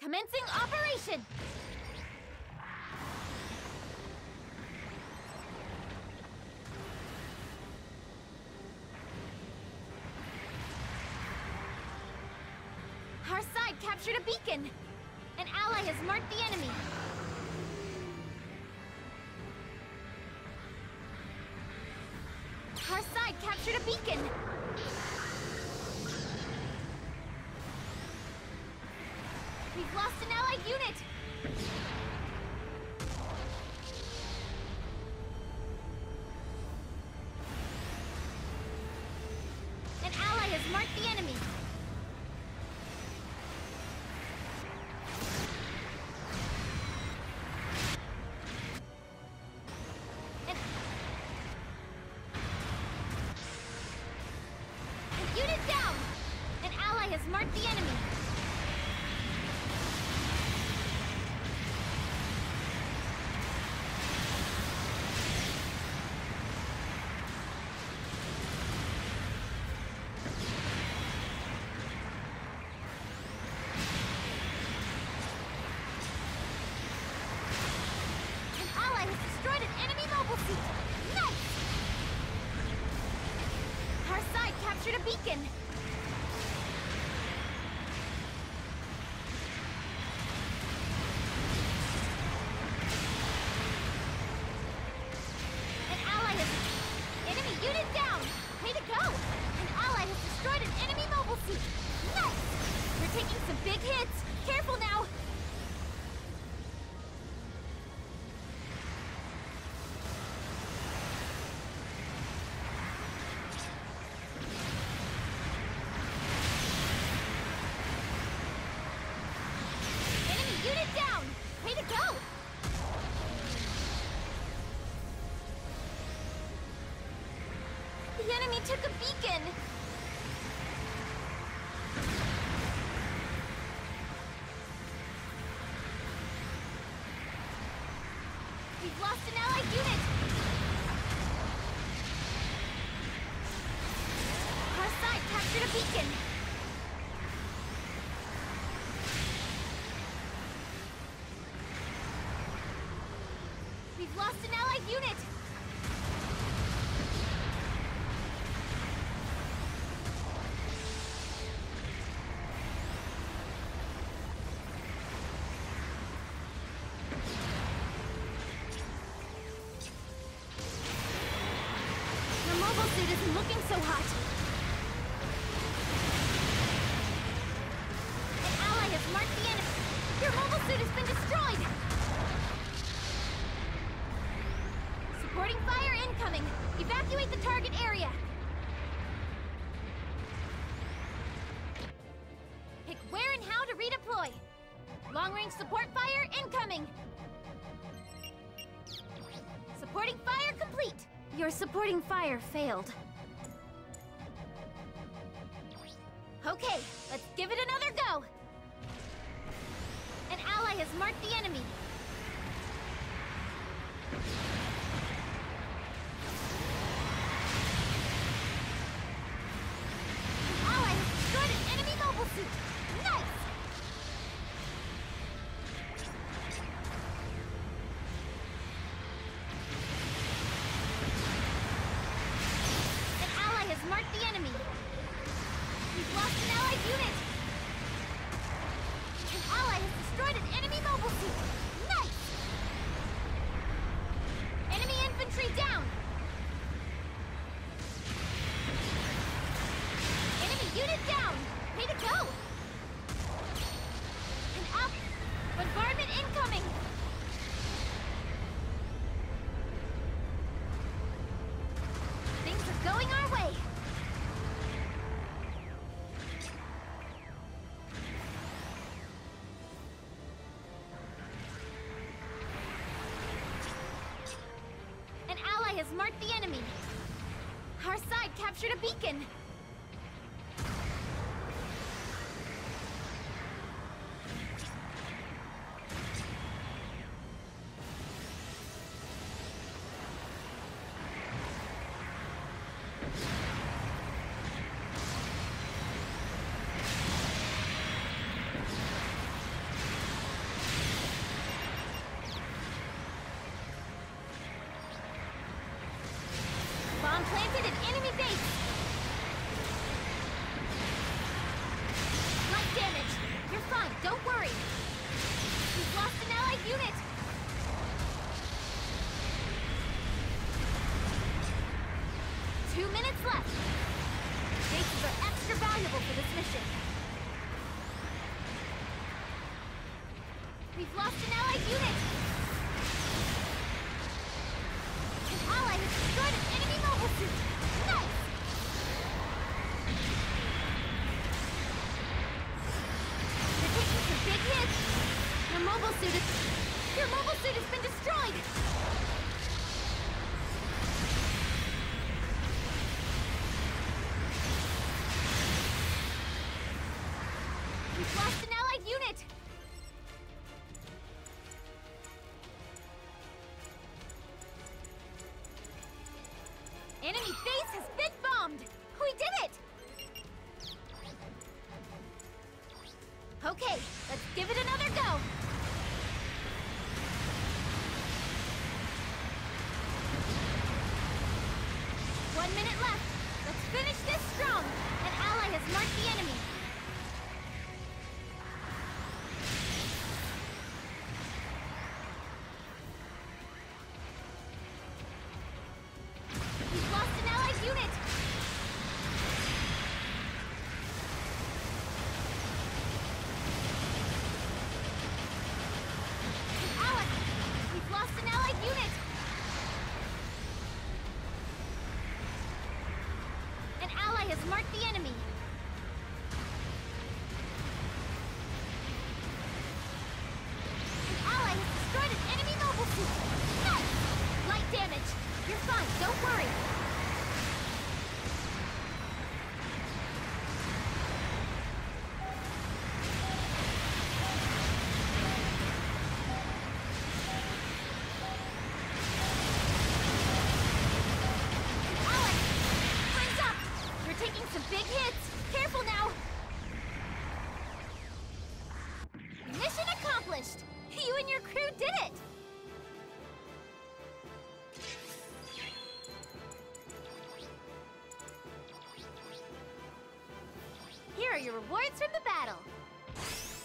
Commencing operation! Our side captured a beacon! An ally has marked the enemy! Our side captured a beacon! We've lost an allied unit! An ally has marked the enemy! Unit down! An ally has marked the enemy! An ally has destroyed an enemy mobile suit! Nice! Our side captured a beacon! An ally has... Enemy unit down! Way to go! An ally has destroyed an enemy mobile suit! Nice! We're taking some big hits! Careful now! Unit down! Way to go! The enemy took a beacon! We've lost an allied unit! Our side captured a beacon! We've lost an allied unit! Your mobile suit isn't looking so hot! An ally has marked the enemy! Your mobile suit has been destroyed! Supporting fire incoming! Evacuate the target area! Pick where and how to redeploy! Long-range support fire incoming! Supporting fire complete! Your supporting fire failed. Okay, let's give it another go! An ally has marked the enemy! Destroyed an enemy mobile suit! Nice! An ally has marked the enemy! We've lost an allied unit! An ally has destroyed an enemy mobile suit! Nice! Enemy infantry down! Unit down! Way to go! And up! Bombardment incoming! Things are going our way! An ally has marked the enemy! Our side captured a beacon! unit! 2 minutes left. Bases are extra valuable for this mission. We've lost an allied unit! An ally has destroyed an enemy mobile suit! Nice! They're taking some big hits! Your mobile suit has been destroyed! We've lost an allied unit! Enemy base has been bombed! We did it! Okay, let's give it another go! One minute left. Let's finish this strong! An ally has marked the enemy. We've lost an allied unit! We've lost an allied unit! An ally has marked the enemy. An ally has destroyed an enemy mobile suit. Nice! Light damage. You're fine, don't worry. Taking some big hits! Careful now! Mission accomplished! You and your crew did it! Here are your rewards from the battle!